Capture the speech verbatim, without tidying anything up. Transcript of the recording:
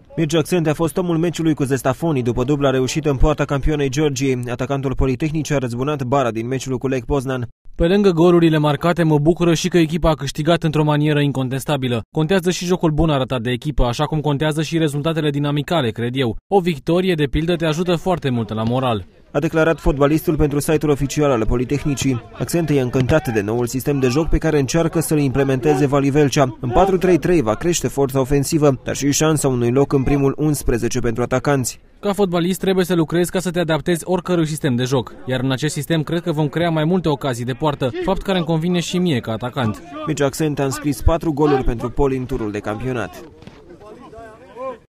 Mircea Accente a fost omul meciului cu Zestafoni după dubla reușită în poarta campionei Georgiei. Atacantul Politehnicii a răzbunat bara din meciul cu Lech Poznan. Pe lângă golurile marcate, mă bucură și că echipa a câștigat într-o manieră incontestabilă. Contează și jocul bun arătat de echipă, așa cum contează și rezultatele dinamicale, cred eu. O victorie, de pildă, te ajută foarte mult la moral. A declarat fotbalistul pentru site-ul oficial al Politehnicii. Accente e încântat de noul sistem de joc pe care încearcă să-l implementeze Vali Velcea. În patru trei trei va crește forța ofensivă, dar și șansa unui loc în primul unsprezece pentru atacanți. Ca fotbalist trebuie să lucrezi ca să te adaptezi oricărui sistem de joc, iar în acest sistem cred că vom crea mai multe ocazii de poartă, fapt care îmi convine și mie ca atacant. Mircea Accente a înscris patru goluri pentru Poli în turul de campionat.